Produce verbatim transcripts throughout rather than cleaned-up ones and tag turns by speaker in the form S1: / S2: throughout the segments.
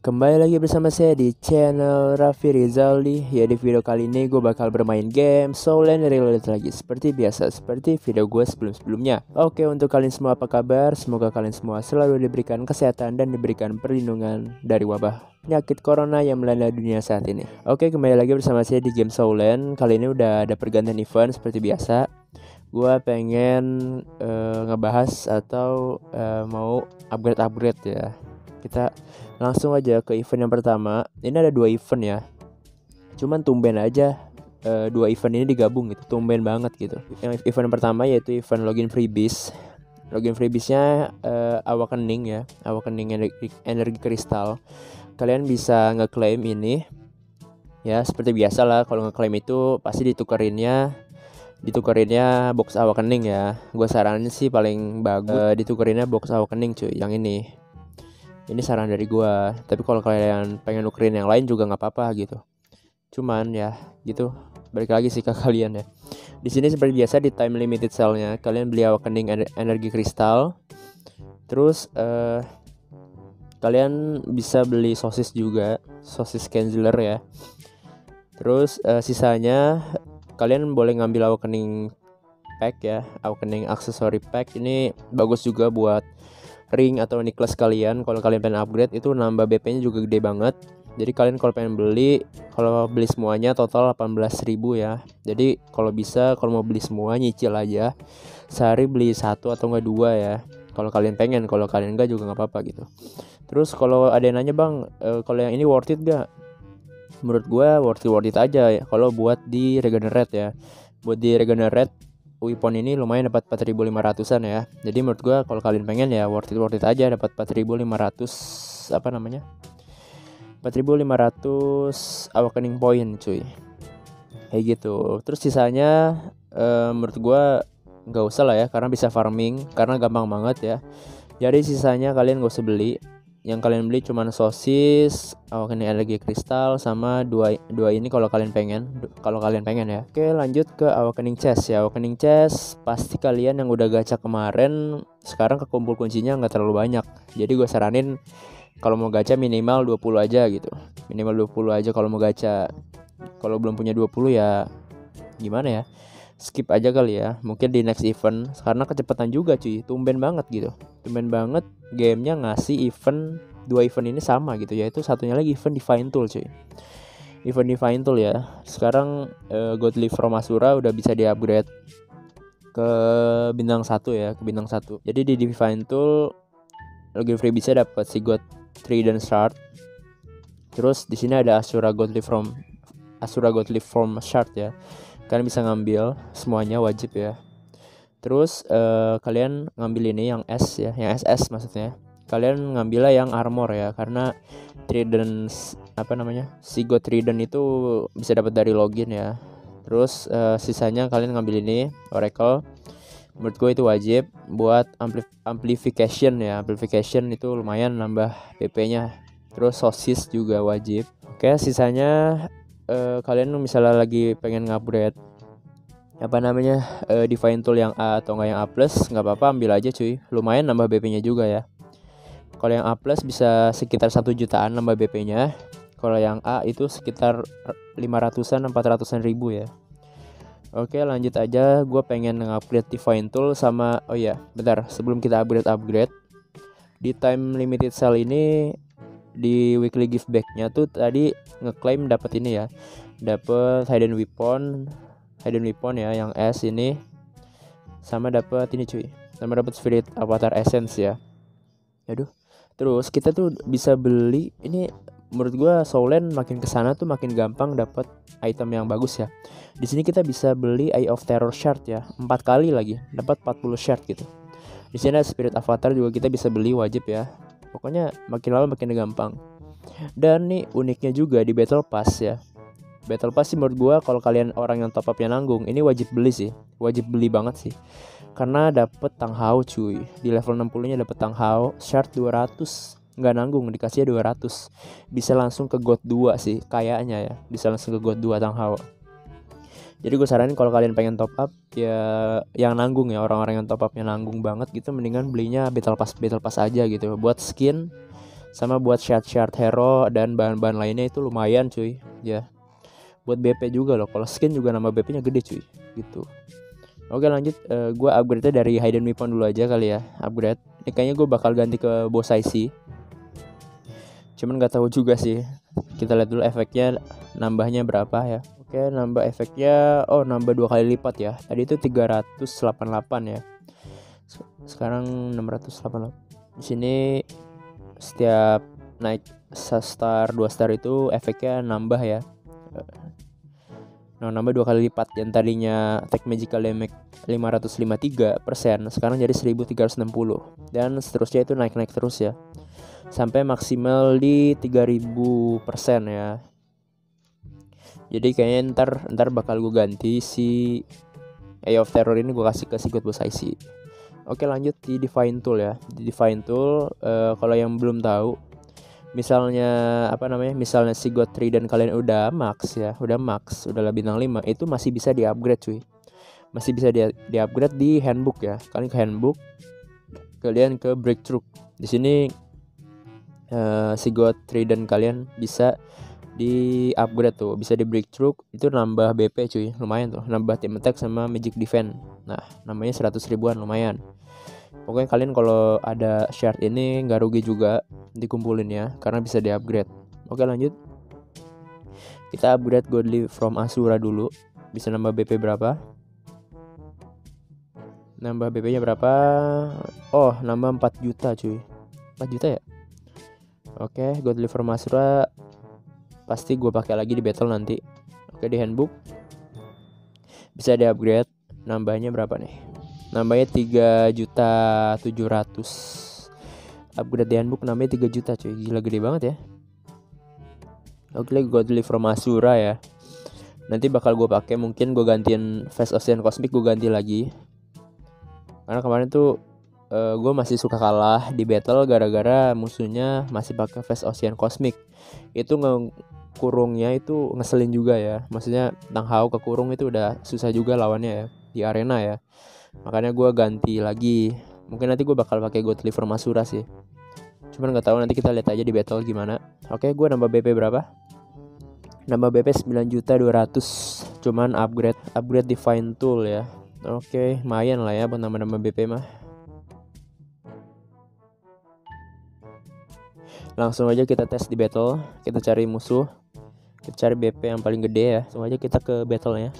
S1: Kembali lagi bersama saya di channel Raffi Rizaldi. Ya, di video kali ini gue bakal bermain game Soulland Reloaded lagi. Seperti biasa, seperti video gue sebelum-sebelumnya. Oke, untuk kalian semua apa kabar? Semoga kalian semua selalu diberikan kesehatan dan diberikan perlindungan dari wabah penyakit corona yang melanda dunia saat ini. Oke, kembali lagi bersama saya di game Soulland. Kali ini udah ada pergantian event seperti biasa. Gue pengen uh, ngebahas atau uh, mau upgrade-upgrade ya. Kita langsung aja ke event yang pertama. Ini ada dua event ya. Cuman tumben aja uh, dua event ini digabung gitu. Tumben banget gitu. Yang event yang pertama yaitu event login freebies. Login freebiesnya uh, Awakening ya. Awakening energi, energi kristal. Kalian bisa ngeklaim ini. Ya seperti biasa lah. Kalau ngeklaim itu pasti ditukerinnya Ditukarinnya box Awakening ya. Gue saranin sih paling bagus uh, ditukerinnya box Awakening cuy. Yang ini Ini saran dari gua. Tapi kalau kalian pengen nukerin yang lain juga nggak apa-apa gitu. Cuman ya gitu. Balik lagi sih ke kalian ya. Di sini seperti biasa di time limited sale-nya kalian beli Awakening energi kristal. Terus uh, kalian bisa beli sosis juga, sosis Kenzler ya. Terus uh, sisanya kalian boleh ngambil Awakening pack ya, Awakening accessory pack. Ini bagus juga buat ring atau necklace kalian. Kalau kalian pengen upgrade itu nambah B P-nya juga gede banget. Jadi kalian kalau pengen beli, kalau beli semuanya total delapan belas ribu ya. Jadi kalau bisa, kalau mau beli semua nyicil aja. Sehari beli satu atau enggak dua ya. Kalau kalian pengen, kalau kalian enggak juga enggak apa-apa gitu. Terus kalau ada yang nanya, "Bang, e, kalau yang ini worth it gak?" Menurut gue worth it worth it aja ya. Kalau buat di regenerate ya. Buat di regenerate weapon ini lumayan dapat empat ribu lima ratusan ya. Jadi menurut gue kalau kalian pengen ya worth it worth it aja, dapat empat ribu lima ratus apa namanya? empat ribu lima ratus Awakening point cuy. Kayak gitu. Terus sisanya uh, menurut gue nggak usah lah ya, karena bisa farming, karena gampang banget ya. Jadi sisanya kalian gak usah beli. Yang kalian beli cuma sosis, Awakening energi kristal, sama dua dua ini kalau kalian pengen, kalau kalian pengen ya. Oke, lanjut ke Awakening chest ya. Awakening chest pasti kalian yang udah gacha kemarin sekarang kekumpul kuncinya nggak terlalu banyak. Jadi gue saranin kalau mau gacha minimal dua puluh aja gitu. Minimal dua puluh aja kalau mau gacha. Kalau belum punya dua puluh ya gimana ya? Skip aja kali ya. Mungkin di next event, karena kecepatan juga cuy. Tumben banget gitu. Tumben banget gamenya ngasih event, dua event ini sama gitu, yaitu satunya lagi event Divine Tool cuy. Event Divine Tool ya. Sekarang uh, Godly from Asura udah bisa di-upgrade ke bintang satu ya, ke bintang satu. Jadi di Divine Tool lagi free bisa dapat si God Trident Shard. Terus di sini ada Asura Godly from Asura Godly from Shard ya. Kalian bisa ngambil semuanya, wajib ya. Terus uh, kalian ngambil ini yang S ya, yang S S maksudnya. Kalian ngambilnya yang armor ya, karena Trident apa namanya? Si God Trident itu bisa dapat dari login ya. Terus uh, sisanya kalian ngambil ini Oracle. Menurut gue itu wajib buat ampli- amplification ya. Amplification itu lumayan nambah P P-nya. Terus sosis juga wajib. Oke, sisanya Uh, kalian misalnya lagi pengen ngupgrade apa namanya uh, Divine Tool yang A atau enggak yang A plus, nggak apa-apa ambil aja cuy, lumayan nambah B P-nya juga ya. Kalau yang A plus bisa sekitar satu jutaan nambah B P-nya. Kalau yang A itu sekitar lima ratusan empat ratusan ribu ya. Oke, lanjut aja. Gue pengen ngupgrade Divine Tool sama, oh iya bentar, sebelum kita upgrade upgrade di time limited sale ini, di weekly gift back-nya tuh tadi ngeklaim dapat ini ya, dapat hidden weapon, hidden weapon ya yang S ini, sama dapat ini cuy, sama dapat spirit avatar essence ya. Aduh, terus kita tuh bisa beli ini. Menurut gua Soulland makin kesana tuh makin gampang dapat item yang bagus ya. Di sini kita bisa beli Eye of Terror shard ya, empat kali lagi, dapat empat puluh shard gitu. Di sini ada spirit avatar juga kita bisa beli, wajib ya. Pokoknya makin lama makin gampang. Dan nih uniknya juga di Battle Pass ya. Battle Pass sih menurut gue kalau kalian orang yang top up yang nanggung, ini wajib beli sih. Wajib beli banget sih. Karena dapet Tang Hao cuy. Di level enam puluh nya dapet Tang Hao, shard dua ratus. Nggak nanggung, dikasihnya dua ratus. Bisa langsung ke God dua sih kayaknya ya. Bisa langsung ke God dua Tang Hao. Jadi gue saranin kalau kalian pengen top up ya yang nanggung ya, orang-orang yang top upnya nanggung banget gitu, mendingan belinya Battle Pass Battle Pass aja gitu buat skin Sama buat shard-shard hero dan bahan-bahan lainnya itu lumayan cuy ya. Buat B P juga loh, kalau skin juga nama B P nya gede cuy gitu. Oke lanjut, uh, gue upgrade dari hidden weapon dulu aja kali ya. Upgrade ini kayaknya gue bakal ganti ke boss I C, cuman gak tahu juga sih. Kita lihat dulu efeknya nambahnya berapa ya. Oke, nambah efeknya, oh nambah dua kali lipat ya. Tadi itu tiga ratus delapan puluh delapan ya, sekarang enam ratus delapan puluh delapan. Di sini setiap naik star dua star itu efeknya nambah ya. Nah, nambah dua kali lipat. Yang tadinya attack magical damage lima ratus lima puluh tiga persen sekarang jadi seribu tiga ratus enam puluh. Dan seterusnya itu naik-naik terus ya, sampai maksimal di tiga ribu persen ya. Jadi kayaknya ntar, ntar bakal gue ganti si Eye of Terror ini, gue kasih ke Sigurd Boss I C. Oke lanjut di Divine Tool ya. Di Divine Tool uh, kalau yang belum tahu, misalnya apa namanya, misalnya si God Trident kalian udah max ya, udah max, udah bintang lima, itu masih bisa di-upgrade cuy. Masih bisa di, di-upgrade di handbook ya. Kalian ke handbook, kalian ke breakthrough. Di sini uh, si God Trident kalian bisa di-upgrade tuh, bisa di breakthrough, itu nambah B P cuy, lumayan tuh, nambah team attack sama magic defense. Nah, namanya seratus ribuan, lumayan. Pokoknya kalian kalau ada shard ini nggak rugi juga dikumpulin ya, karena bisa di-upgrade. Oke lanjut, kita upgrade Godly from Asura dulu. Bisa nambah B P berapa? Nambah B P nya berapa? Oh, nambah empat juta cuy, empat juta ya. Oke, Godly from Asura pasti gue pakai lagi di battle nanti. Oke, di handbook bisa di-upgrade. Nambahnya berapa nih? Nambahnya tiga juta tujuh ratus. Upgrade di handbook nambahnya tiga juta cuy. Gila gede banget ya. Oke, Godly from Asura ya. Nanti bakal gue pakai, mungkin gue gantiin Face Ocean Cosmic, gue ganti lagi. Karena kemarin tuh uh, gue masih suka kalah di battle gara-gara musuhnya masih pakai Face Ocean Cosmic. Itu ngekurungnya itu ngeselin juga ya. Maksudnya Tang Hao kekurung itu udah susah juga lawannya ya di arena ya. Makanya gue ganti lagi. Mungkin nanti gue bakal pakai Godly from Asura sih. Cuman nggak tahu, nanti kita lihat aja di battle gimana. Oke, gue nambah B P berapa? Nambah B P sembilan juta dua ratus. Cuman upgrade upgrade Divine Tool ya. Oke, lumayan lah ya buat nambah-nambah B P mah. Langsung aja kita tes di battle. Kita cari musuh, kita cari B P yang paling gede ya. Langsung aja kita ke battle ya.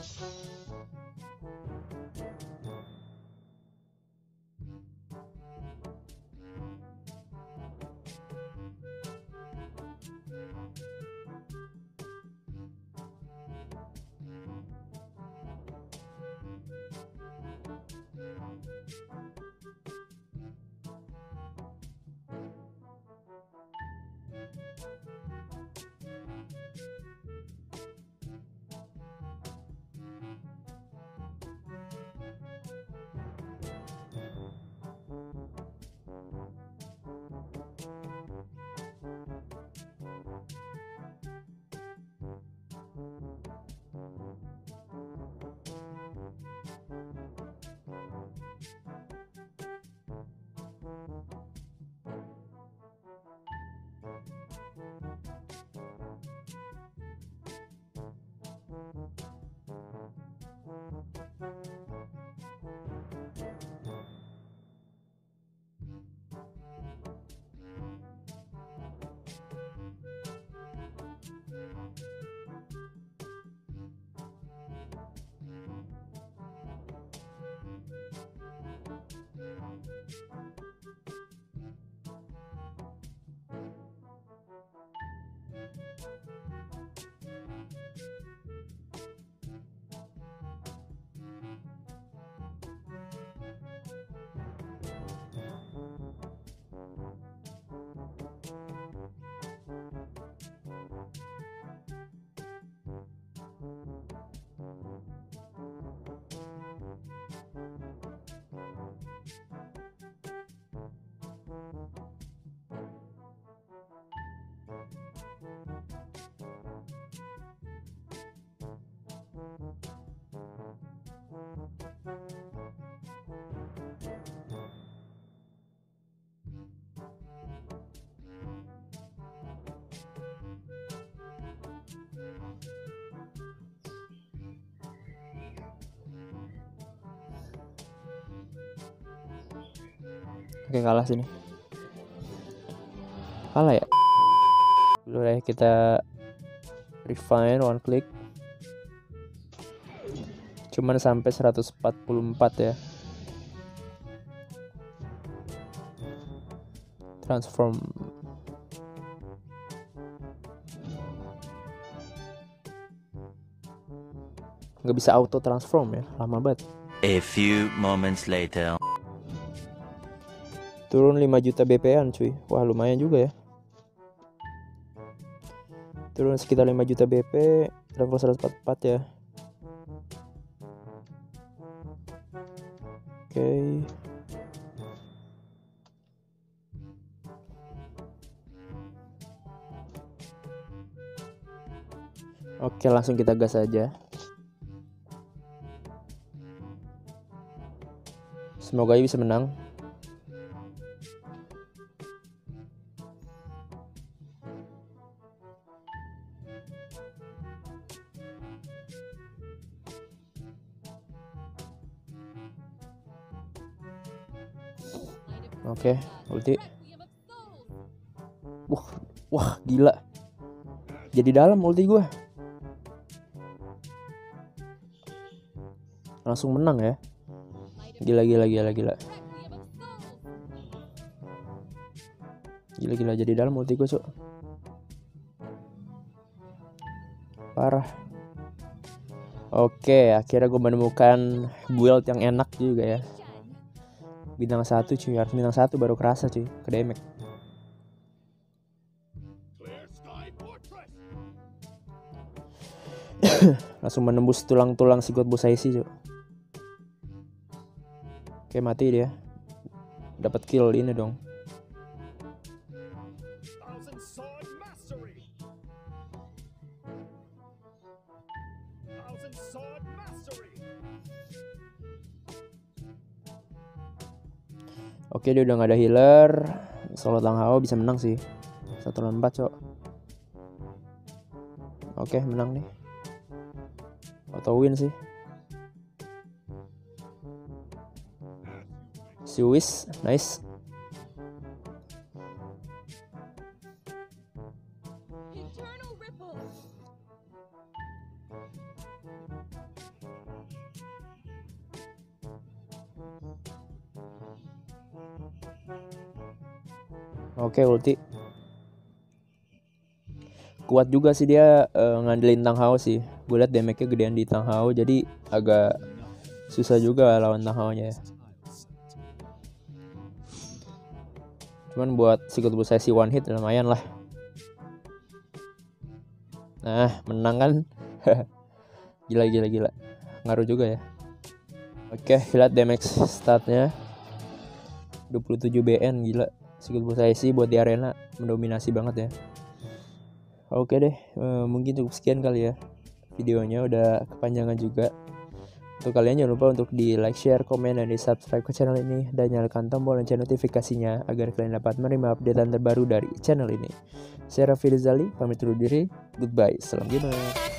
S1: Oke, kalah sini. Kalah ya. Dulu ya kita refine one click. Cuman sampai seratus empat puluh empat ya. Transform. Nggak bisa auto transform ya, lama banget.
S2: A few moments later.
S1: Turun lima juta B P-an cuy. Wah, lumayan juga ya. Turun sekitar lima juta B P, level seratus empat puluh empat ya. Oke. Okay. Oke, langsung kita gas aja. Semoga aja bisa menang. Oke, ulti. Wah, wah gila. Jadi dalam ulti gue. Langsung menang ya. Gila gila gila gila. Gila gila jadi dalam ulti gue, Cuk. Parah. Oke, akhirnya gue menemukan build yang enak juga ya. Bintang satu cuy, harus bintang satu baru kerasa cuy, ke damage. Langsung menembus tulang-tulang si God Busaisi cuy. Oke, mati dia. Dapat kill ini dong. Oke, dia udah gak ada healer. Solo Tang Hao bisa menang sih. Satu lawan empat, cok. Oke, menang nih. Auto win sih. Suis, nice. Oke, ulti. Kuat juga sih dia uh, ngandelin Tang Hao sih. Gue liat damage-nya gedean di Tang Hao, jadi agak susah juga lawan Tang Hao-nya ya. Cuman buat si God Busaisi one hit lumayan lah. Nah, menang kan. Gila gila gila. Ngaruh juga ya. Oke, lihat damage statnya dua puluh tujuh B N, gila. Si God Busaisi buat di arena mendominasi banget ya. Oke deh, uh, mungkin cukup sekian kali ya. Videonya udah kepanjangan juga. Untuk kalian jangan lupa untuk di like, share, komen, dan di subscribe ke channel ini. Dan nyalakan tombol lonceng notifikasinya agar kalian dapat menerima updatean terbaru dari channel ini. Saya Raffi Rizali, pamit undur diri. Goodbye, salam gamer.